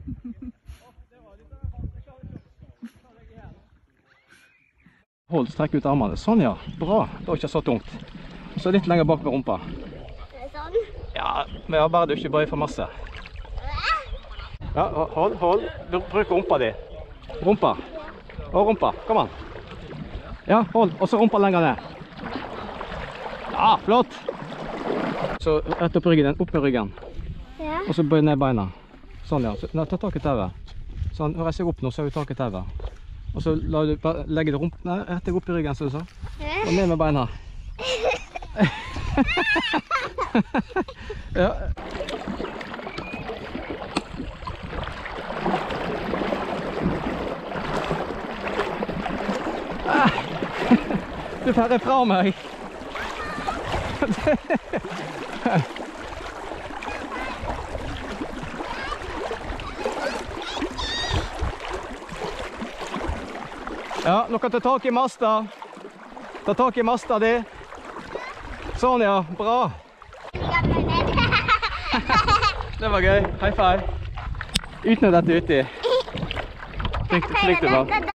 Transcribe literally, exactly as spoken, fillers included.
Hold, strekk ut armene. Sånn ja, bra. Det var ikke så tungt. Så litt lenger bak med rumpa. Sånn? Ja, men jeg bare du ikke bøyer for masse. Ja, hold, hold. Bruk rumpa di. Rumpa. Og rumpa, kom an. Ja, hold. Og så rumpa lenger ned. Ja, flott. Så rett opp ryggen, opp med ryggen. Ja. Og så bøy ned beina. Sånn ja, så, ta tak i tauet. Sånn, reis deg opp nå, så har du tak i tauet. Og så la du legge det rump, nei, rett deg opp i ryggen, så du sa. Og ned med beina. Ja. Du færre fra meg. Ja, nå kan du ta tak i masta. Ta tak i masta di. Sånn ja, bra. Det var gøy. High five. Uten å dette uti. Flink, flink du var.